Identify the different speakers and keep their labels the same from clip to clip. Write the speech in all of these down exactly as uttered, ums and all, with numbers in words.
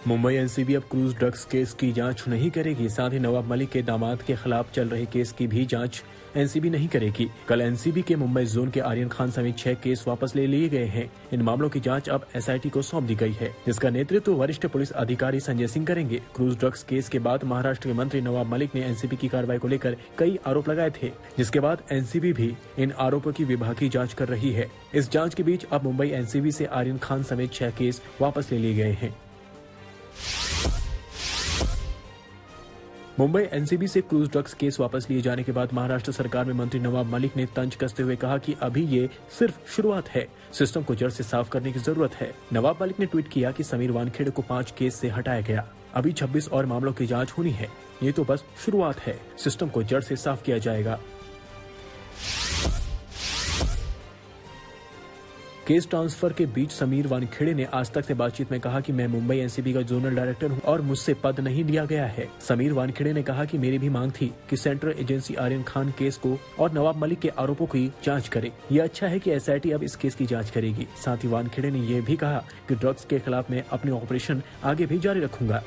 Speaker 1: Mumbai NCB अब cruise drugs case की जांच नहीं करेगी। साथ ही नवाब मलिक के दामाद के खिलाफ चल रहे केस की भी जांच एनसीबी नहीं करेगी। कल एनसीबी के मुंबई जोन के आर्यन खान समेत छह केस वापस ले लिए गए हैं। इन मामलों की जांच अब एसआईटी को सौंप दी गई है, जिसका नेतृत्व वरिष्ठ पुलिस अधिकारी संजय सिंह करेंगे। क्रूज ड्रग्स केस के बाद महाराष्ट्र के मंत्री नवाब मलिक ने एनसीबी की कार्रवाई को लेकर कई आरोप लगाए थे, जिसके बाद एनसीबी भी इन आरोपों की विभागीय जाँच कर रही है। इस जाँच के बीच अब मुंबई एनसीबी से आर्यन खान समेत छह केस वापस ले लिए गए हैं। मुंबई एनसीबी से क्रूज ड्रग्स केस वापस लिए जाने के बाद महाराष्ट्र सरकार में मंत्री नवाब मलिक ने तंज कसते हुए कहा कि अभी ये सिर्फ शुरुआत है, सिस्टम को जड़ से साफ करने की जरूरत है। नवाब मलिक ने ट्वीट किया कि समीर वानखेड़े को पांच केस से हटाया गया, अभी छब्बीस और मामलों की जांच होनी है। ये तो बस शुरुआत है, सिस्टम को जड़ से साफ किया जाएगा। केस ट्रांसफर के बीच समीर वानखेड़े ने आज तक से बातचीत में कहा कि मैं मुंबई एनसीबी का जोनल डायरेक्टर हूं और मुझसे पद नहीं लिया गया है। समीर वानखेड़े ने कहा कि मेरी भी मांग थी कि central agency Aryan Khan case को और नवाब मलिक के आरोपों की जांच करे। ये अच्छा है कि एसआईटी अब इस केस की जांच करेगी। साथ ही वानखेड़े ने यह भी कहा कि ड्रग्स के खिलाफ मैं अपने ऑपरेशन आगे भी जारी रखूंगा।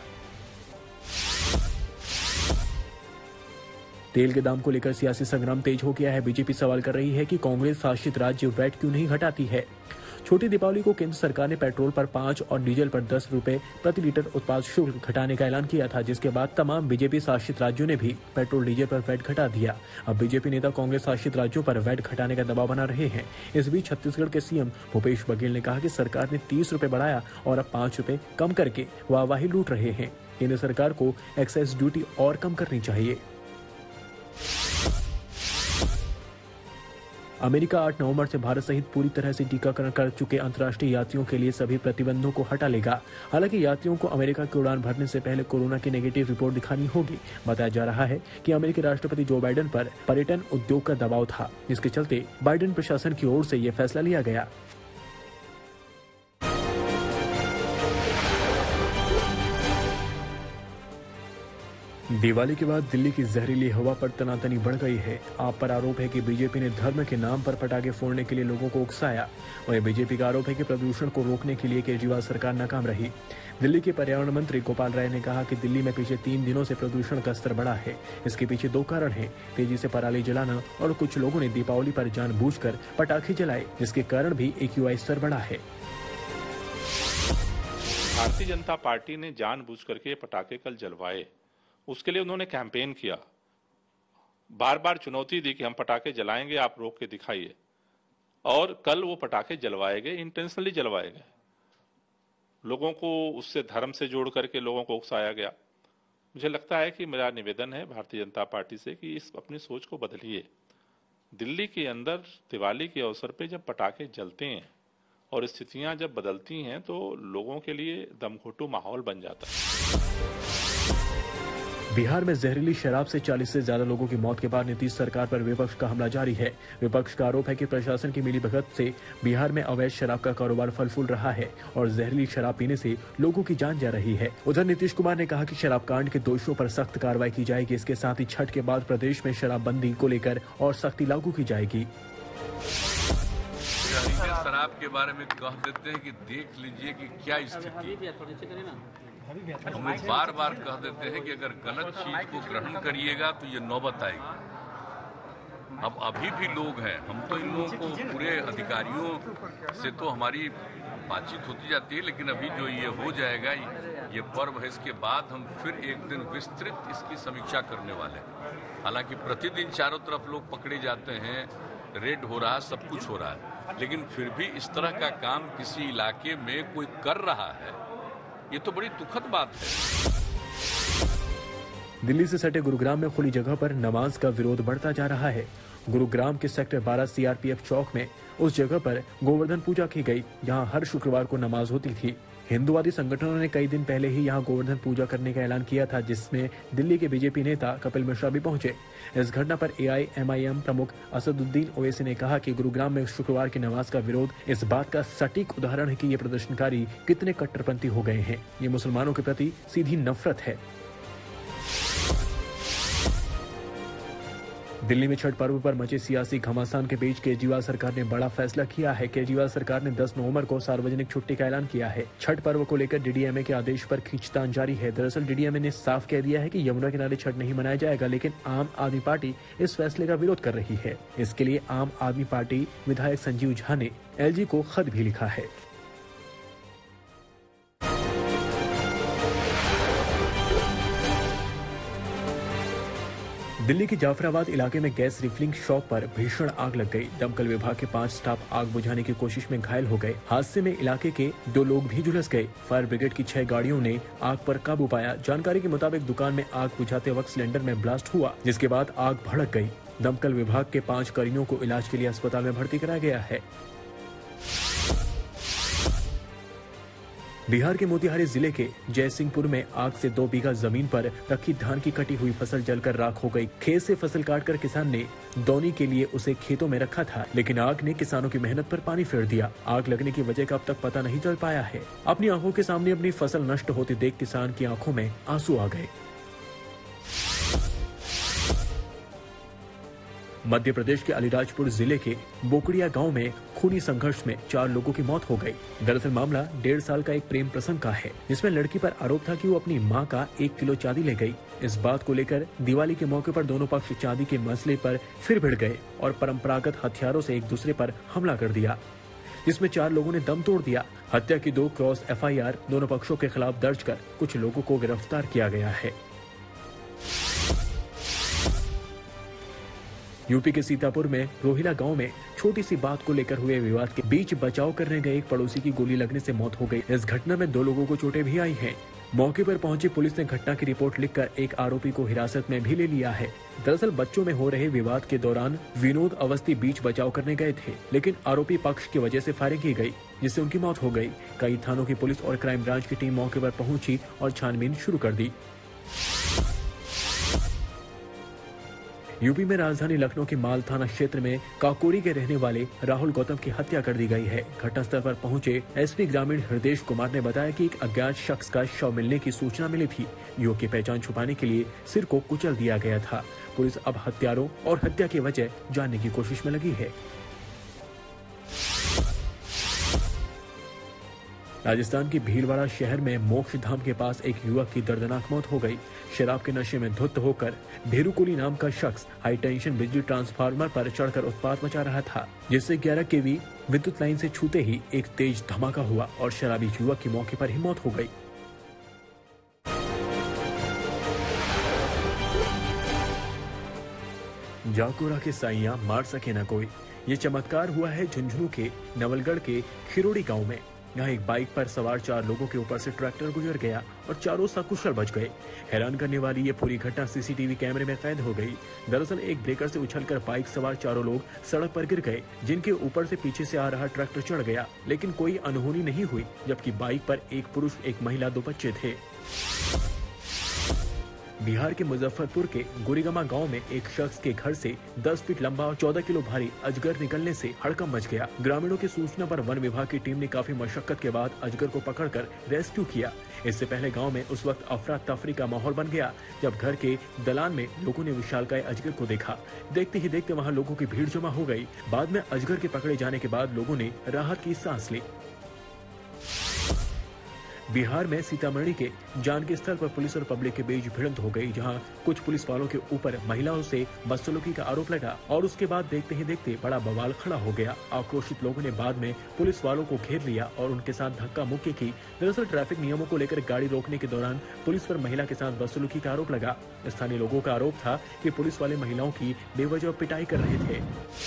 Speaker 1: तेल के दाम को लेकर सियासी संग्राम तेज हो गया है। बीजेपी सवाल कर रही है कि कांग्रेस शासित राज्य वैट क्यों नहीं हटाती है। छोटी दीपावली को केंद्र सरकार ने पेट्रोल पर पाँच और डीजल पर दस रुपए प्रति लीटर उत्पाद शुल्क घटाने का ऐलान किया था, जिसके बाद तमाम बीजेपी शासित राज्यों ने भी पेट्रोल डीजल पर वैट घटा दिया। अब बीजेपी नेता कांग्रेस शासित राज्यों पर वैट घटाने का दबाव बना रहे हैं। इस बीच छत्तीसगढ़ के सीएम भूपेश बघेल ने कहा कि सरकार ने तीस रुपए बढ़ाया और अब पाँच रुपए कम करके वाहवाही लूट रहे हैं। केंद्र सरकार को एक्साइज ड्यूटी और कम करनी चाहिए। अमेरिका आठ नवंबर से भारत सहित पूरी तरह से टीकाकरण कर चुके अंतर्राष्ट्रीय यात्रियों के लिए सभी प्रतिबंधों को हटा लेगा। हालांकि यात्रियों को अमेरिका की उड़ान भरने से पहले कोरोना की नेगेटिव रिपोर्ट दिखानी होगी। बताया जा रहा है कि अमेरिकी राष्ट्रपति जो बाइडेन पर पर्यटन उद्योग का दबाव था, जिसके चलते बाइडेन प्रशासन की ओर से यह फैसला लिया गया। दिवाली के बाद दिल्ली की जहरीली हवा पर तनातनी बढ़ गई है। आप पर आरोप है कि बीजेपी ने धर्म के नाम पर पटाखे फोड़ने के लिए लोगों को उकसाया। वहीं बीजेपी का आरोप है कि प्रदूषण को रोकने के लिए केजरीवाल सरकार नाकाम रही। दिल्ली के पर्यावरण मंत्री गोपाल राय ने कहा कि दिल्ली में पिछले तीन दिनों से प्रदूषण का स्तर बढ़ा है। इसके पीछे दो कारण हैं, तेजी से पराली जलाना और कुछ लोगों ने दीपावली पर जानबूझकर पटाखे जलाए, जिसके कारण भी एक्यूआई स्तर बढ़ा है।
Speaker 2: भारतीय जनता पार्टी ने जानबूझ करके पटाखे कल जलवाए, उसके लिए उन्होंने कैंपेन किया, बार बार चुनौती दी कि हम पटाखे जलाएंगे, आप रोक के दिखाइए। और कल वो पटाखे जलवाए गए, इंटेंशनली जलवाए गए। लोगों को उससे धर्म से जोड़ करके लोगों को उकसाया गया। मुझे लगता है कि मेरा निवेदन है भारतीय जनता पार्टी से कि इस अपनी सोच को बदलिए। दिल्ली के अंदर दिवाली के अवसर पे जब पटाखे जलते हैं और स्थितियां जब बदलती हैं तो लोगों के लिए दमघोटू माहौल बन जाता है।
Speaker 1: बिहार में जहरीली शराब से चालीस से ज्यादा लोगों की मौत के बाद नीतीश सरकार पर विपक्ष का हमला जारी है। विपक्ष का आरोप है कि प्रशासन की मिलीभगत से बिहार में अवैध शराब का कारोबार फल फूल रहा है और जहरीली शराब पीने से लोगों की जान जा रही है। उधर नीतीश कुमार ने कहा कि शराब कांड के दोषियों पर सख्त कार्रवाई की जाएगी। इसके साथ ही छठ के बाद प्रदेश में शराबबंदी को लेकर और सख्ती लागू की जाएगी।
Speaker 3: शराब के बारे में कह देते हैं कि देख लीजिए कि क्या स्थिति। हम बार बार कह देते हैं कि अगर गलत चीज को ग्रहण करिएगा तो ये नौबत आएगी। अब अभी भी लोग हैं, हम तो इन लोगों को पूरे अधिकारियों से तो हमारी बातचीत होती जाती है, लेकिन अभी जो ये हो जाएगा, ये पर्व है, इसके बाद हम फिर एक दिन विस्तृत इसकी समीक्षा करने वाले हैं। हालांकि प्रतिदिन चारों तरफ लोग पकड़े जाते हैं, रेड हो रहा है, सब कुछ हो रहा है, लेकिन फिर भी इस तरह का काम किसी इलाके में कोई कर रहा है, ये तो बड़ी दुखद बात है।
Speaker 1: दिल्ली से सटे गुरुग्राम में खुली जगह पर नमाज का विरोध बढ़ता जा रहा है। गुरुग्राम के सेक्टर बारह सीआरपीएफ चौक में उस जगह पर गोवर्धन पूजा की गई, जहां हर शुक्रवार को नमाज होती थी। हिंदुवादी संगठनों ने कई दिन पहले ही यहां गोवर्धन पूजा करने का ऐलान किया था, जिसमें दिल्ली के बीजेपी नेता कपिल मिश्रा भी पहुंचे। इस घटना पर एआईएमआईएम प्रमुख असदुद्दीन ओवैसी ने कहा कि गुरुग्राम में शुक्रवार की नमाज का विरोध इस बात का सटीक उदाहरण है कि ये प्रदर्शनकारी कितने कट्टरपंथी हो गए हैं। ये मुसलमानों के प्रति सीधी नफरत है। दिल्ली में छठ पर्व पर मचे सियासी घमासान के बीच केजरीवाल सरकार ने बड़ा फैसला किया है। केजरीवाल सरकार ने दस नवंबर को सार्वजनिक छुट्टी का ऐलान किया है। छठ पर्व को लेकर डीडीएमए के आदेश पर खींचतान जारी है। दरअसल डीडीएमए ने साफ कह दिया है कि यमुना किनारे छठ नहीं मनाया जाएगा, लेकिन आम आदमी पार्टी इस फैसले का विरोध कर रही है। इसके लिए आम आदमी पार्टी विधायक संजीव झा ने एलजी को खत भी लिखा है। दिल्ली के जाफराबाद इलाके में गैस रिफिलिंग शॉप पर भीषण आग लग गई। दमकल विभाग के पांच स्टाफ आग बुझाने की कोशिश में घायल हो गए। हादसे में इलाके के दो लोग भी झुलस गए। फायर ब्रिगेड की छह गाड़ियों ने आग पर काबू पाया। जानकारी के मुताबिक दुकान में आग बुझाते वक्त सिलेंडर में ब्लास्ट हुआ, जिसके बाद आग भड़क गई। दमकल विभाग के पांच कर्मियों को इलाज के लिए अस्पताल में भर्ती कराया गया है। बिहार के मोतिहारी जिले के जयसिंहपुर में आग से दो बीघा जमीन पर रखी धान की कटी हुई फसल जलकर राख हो गई। खेत से फसल काटकर किसान ने दौनी के लिए उसे खेतों में रखा था, लेकिन आग ने किसानों की मेहनत पर पानी फेर दिया। आग लगने की वजह का अब तक पता नहीं चल पाया है। अपनी आंखों के सामने अपनी फसल नष्ट होते देख किसान की आंखों में आंसू आ गए। मध्य प्रदेश के अलीराजपुर जिले के बोकड़िया गांव में खूनी संघर्ष में चार लोगों की मौत हो गई। दरअसल मामला डेढ़ साल का एक प्रेम प्रसंग का है, जिसमें लड़की पर आरोप था कि वो अपनी मां का एक किलो चांदी ले गई। इस बात को लेकर दिवाली के मौके पर दोनों पक्ष चांदी के मसले पर फिर भिड़ गए और परंपरागत हथियारों से एक दूसरे पर हमला कर दिया, जिसमें चार लोगों ने दम तोड़ दिया। हत्या की दो क्रॉस एफ आई आर दोनों पक्षों के खिलाफ दर्ज कर कुछ लोगों को गिरफ्तार किया गया है। यूपी के सीतापुर में रोहिला गांव में छोटी सी बात को लेकर हुए विवाद के बीच बचाव करने गए एक पड़ोसी की गोली लगने से मौत हो गई। इस घटना में दो लोगों को चोटें भी आई हैं। मौके पर पहुंची पुलिस ने घटना की रिपोर्ट लिखकर एक आरोपी को हिरासत में भी ले लिया है। दरअसल बच्चों में हो रहे विवाद के दौरान विनोद अवस्थी बीच बचाव करने गए थे, लेकिन आरोपी पक्ष की वजह से फायरिंग की गई, जिससे उनकी मौत हो गई। कई थानों की पुलिस और क्राइम ब्रांच की टीम मौके पर पहुंची और छानबीन शुरू कर दी। यूपी में राजधानी लखनऊ के माल थाना क्षेत्र में काकोरी के रहने वाले राहुल गौतम की हत्या कर दी गई है। घटनास्थल पर पहुंचे एसपी ग्रामीण हृदय कुमार ने बताया कि एक अज्ञात शख्स का शव मिलने की सूचना मिली थी। युवक की पहचान छुपाने के लिए सिर को कुचल दिया गया था। पुलिस अब हत्यारों और हत्या की वजह जानने की कोशिश में लगी है। राजस्थान की भीलवाड़ा शहर में मोक्ष धाम के पास एक युवक की दर्दनाक मौत हो गई। शराब के नशे में धुत होकर भेरुकुली नाम का शख्स हाई टेंशन बिजली ट्रांसफार्मर पर चढ़कर उत्पात मचा रहा था, जिससे ग्यारह केवी विद्युत लाइन से छूते ही एक तेज धमाका हुआ और शराबी युवक की मौके पर ही मौत हो गई। जाकोरा के साइया मार सके न कोई, ये चमत्कार हुआ है झुंझुनू के नवलगढ़ के खिरोड़ी गांव में। यहाँ एक बाइक पर सवार चार लोगों के ऊपर से ट्रैक्टर गुजर गया और चारों सकुशल बच गए। हैरान करने वाली ये पूरी घटना सीसीटीवी कैमरे में कैद हो गई। दरअसल एक ब्रेकर से उछलकर बाइक सवार चारों लोग सड़क पर गिर गए, जिनके ऊपर से पीछे से आ रहा ट्रैक्टर चढ़ गया, लेकिन कोई अनहोनी नहीं हुई, जबकि बाइक पर एक पुरुष, एक महिला, दो बच्चे थे। बिहार के मुजफ्फरपुर के गोरीगमा गांव में एक शख्स के घर से दस फीट लंबा और चौदह किलो भारी अजगर निकलने से हड़कंप मच गया। ग्रामीणों की सूचना पर वन विभाग की टीम ने काफी मशक्कत के बाद अजगर को पकड़कर रेस्क्यू किया। इससे पहले गांव में उस वक्त अफरा तफरी का माहौल बन गया, जब घर के दलान में लोगों ने विशालकाय अजगर को देखा। देखते ही देखते वहां लोगों की भीड़ जमा हो गई। बाद में अजगर के पकड़े जाने के बाद लोगों ने राहत की सांस ली। बिहार में सीतामढ़ी के जानकी स्थल पर पुलिस और पब्लिक के बीच भिड़ंत हो गई, जहां कुछ पुलिस वालों के ऊपर महिलाओं से बदसलूकी का आरोप लगा और उसके बाद देखते ही देखते बड़ा बवाल खड़ा हो गया। आक्रोशित लोगों ने बाद में पुलिस वालों को घेर लिया और उनके साथ धक्का मुक्की की। दरअसल ट्रैफिक नियमों को लेकर गाड़ी रोकने के दौरान पुलिस पर महिला के साथ बदसलूकी का आरोप लगा। स्थानीय लोगों का आरोप था कि पुलिस वाले महिलाओं की बेवजह पिटाई कर रहे थे।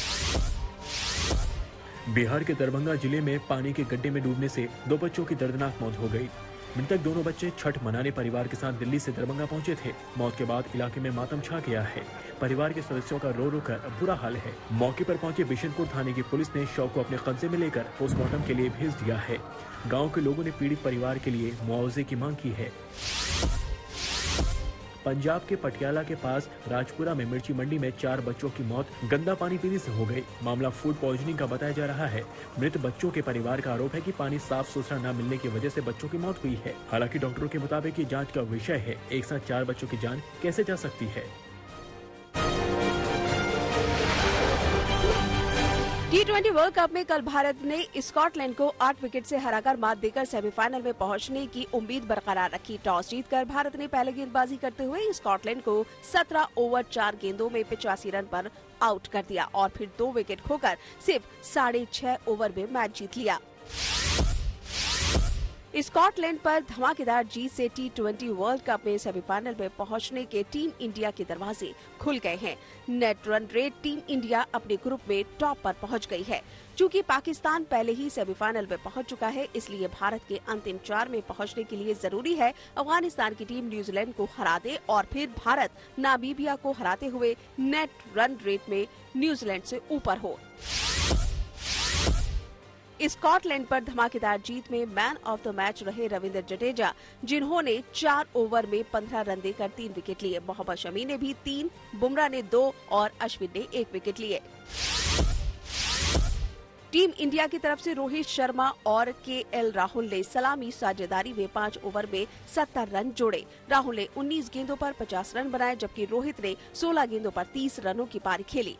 Speaker 1: बिहार के दरभंगा जिले में पानी के गड्ढे में डूबने से दो बच्चों की दर्दनाक मौत हो गई। मृतक दोनों बच्चे छठ मनाने परिवार के साथ दिल्ली से दरभंगा पहुंचे थे। मौत के बाद इलाके में मातम छा गया है। परिवार के सदस्यों का रो रो कर बुरा हाल है। मौके पर पहुंचे बिशनपुर थाने की पुलिस ने शव को अपने कब्जे में लेकर पोस्टमार्टम के लिए भेज दिया है। गाँव के लोगों ने पीड़ित परिवार के लिए मुआवजे की मांग की है। पंजाब के पटियाला के पास राजपुरा में मिर्ची मंडी में चार बच्चों की मौत गंदा पानी पीने से हो गई। मामला फूड पॉइजनिंग का बताया जा रहा है। मृत बच्चों के परिवार का आरोप है कि पानी साफ सुथरा न मिलने की वजह से बच्चों की मौत हुई है। हालांकि डॉक्टरों के मुताबिक ये जांच का विषय है। एक साथ चार बच्चों की जान कैसे जा सकती है।
Speaker 4: टी ट्वेंटी वर्ल्ड कप में कल भारत ने स्कॉटलैंड को आठ विकेट से हराकर मात देकर सेमीफाइनल में पहुंचने की उम्मीद बरकरार रखी। टॉस जीतकर भारत ने पहले गेंदबाजी करते हुए स्कॉटलैंड को सत्रह ओवर चार गेंदों में पिचासी रन पर आउट कर दिया और फिर दो विकेट खोकर सिर्फ साढ़े छह ओवर में मैच जीत लिया। स्कॉटलैंड पर धमाकेदार जीत से टी ट्वेंटी वर्ल्ड कप में सेमीफाइनल में पहुंचने के टीम इंडिया के दरवाजे खुल गए हैं। Net run rate team India अपने ग्रुप में टॉप पर पहुंच गई है। चूंकि पाकिस्तान पहले ही सेमीफाइनल में पहुंच चुका है, इसलिए भारत के अंतिम चार में पहुंचने के लिए जरूरी है अफगानिस्तान की टीम न्यूजीलैंड को हरा दे और फिर भारत नामीबिया को हराते हुए नेट रन रेट में न्यूजीलैंड से ऊपर हो। स्कॉटलैंड पर धमाकेदार जीत में मैन ऑफ द मैच रहे रविंद्र जडेजा, जिन्होंने चार ओवर में पंद्रह रन देकर तीन विकेट लिए। मोहम्मद शमी ने भी तीन, बुमराह ने दो और अश्विन ने एक विकेट लिए। टीम इंडिया की तरफ से रोहित शर्मा और के एल राहुल ने सलामी साझेदारी में पाँच ओवर में सत्तर रन जोड़े। राहुल ने उन्नीस गेंदों पर पचास रन बनाए, जबकि रोहित ने सोलह गेंदों पर तीस रनों की पारी खेली।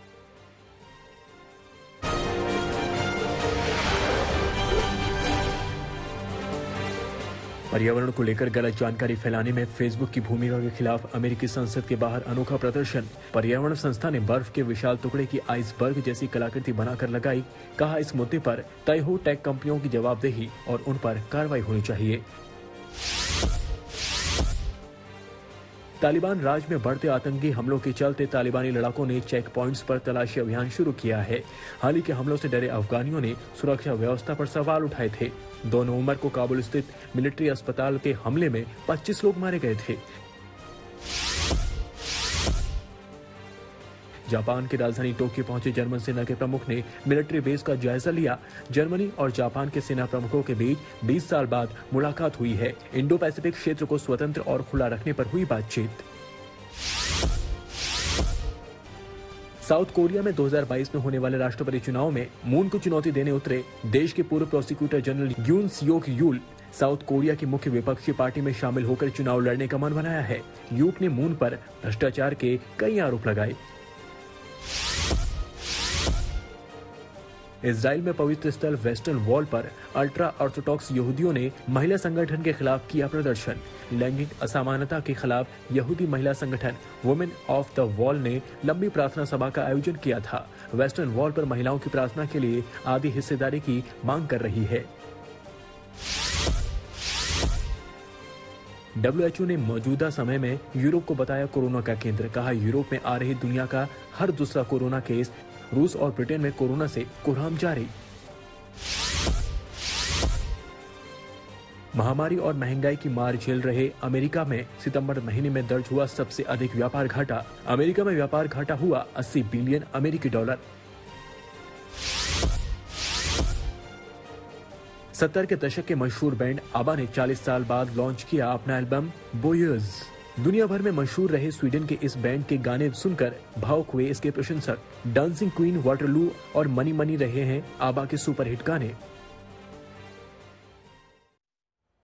Speaker 1: पर्यावरण को लेकर गलत जानकारी फैलाने में फेसबुक की भूमिका के खिलाफ अमेरिकी संसद के बाहर अनोखा प्रदर्शन। पर्यावरण संस्था ने बर्फ के विशाल टुकड़े की आइसबर्ग जैसी कलाकृति बनाकर लगाई। कहा, इस मुद्दे पर तय हो टेक कंपनियों की जवाबदेही और उन पर कार्रवाई होनी चाहिए। तालिबान राज में बढ़ते आतंकी हमलों के चलते तालिबानी लड़ाकों ने चेक पॉइंट्स पर तलाशी अभियान शुरू किया है। हाल ही के हमलों से डरे अफगानियों ने सुरक्षा व्यवस्था पर सवाल उठाए थे। दो नवंबर को काबुल स्थित मिलिट्री अस्पताल के हमले में पच्चीस लोग मारे गए थे। जापान की राजधानी टोक्यो पहुंचे जर्मन सेना के प्रमुख ने मिलिट्री बेस का जायजा लिया। जर्मनी और जापान के सेना प्रमुखों के बीच बीस साल बाद मुलाकात हुई है। इंडो पैसिफिक क्षेत्र को स्वतंत्र और खुला रखने पर हुई बातचीत। साउथ कोरिया में दो हज़ार बाईस में होने वाले राष्ट्रपति चुनाव में मून को चुनौती देने उतरे देश के पूर्व प्रोसिक्यूटर जनरल यून सियोक यूल साउथ कोरिया की मुख्य विपक्षी पार्टी में शामिल होकर चुनाव लड़ने का मन बनाया है। यूक ने मून पर भ्रष्टाचार के कई आरोप लगाए। इजराइल में पवित्र स्थल वेस्टर्न वॉल पर अल्ट्रा ऑर्थोडॉक्स यहूदियों ने महिला संगठन के खिलाफ किया प्रदर्शन। लैंगिक असमानता के खिलाफ यहूदी महिला संगठन वुमेन ऑफ द वॉल ने लंबी प्रार्थना सभा का आयोजन किया था। वेस्टर्न वॉल पर महिलाओं की प्रार्थना के लिए आधी हिस्सेदारी की मांग कर रही है। डब्ल्यू एच ओ ने मौजूदा समय में यूरोप को बताया कोरोना का केंद्र। कहा, यूरोप में आ रही दुनिया का हर दूसरा कोरोना केस। रूस और ब्रिटेन में कोरोना से कोहराम जारी। महामारी और महंगाई की मार झेल रहे अमेरिका में सितंबर महीने में दर्ज हुआ सबसे अधिक व्यापार घाटा। अमेरिका में व्यापार घाटा हुआ अस्सी बिलियन अमेरिकी डॉलर। सत्तर के दशक के मशहूर बैंड आबा ने चालीस साल बाद लॉन्च किया अपना एल्बम बोयर्स। दुनिया भर में मशहूर रहे स्वीडन के इस बैंड के गाने सुनकर भावुक हुए इसके प्रशंसक। डांसिंग क्वीन, वाटरलू और मनी मनी रहे हैं आबा के सुपरहिट गाने।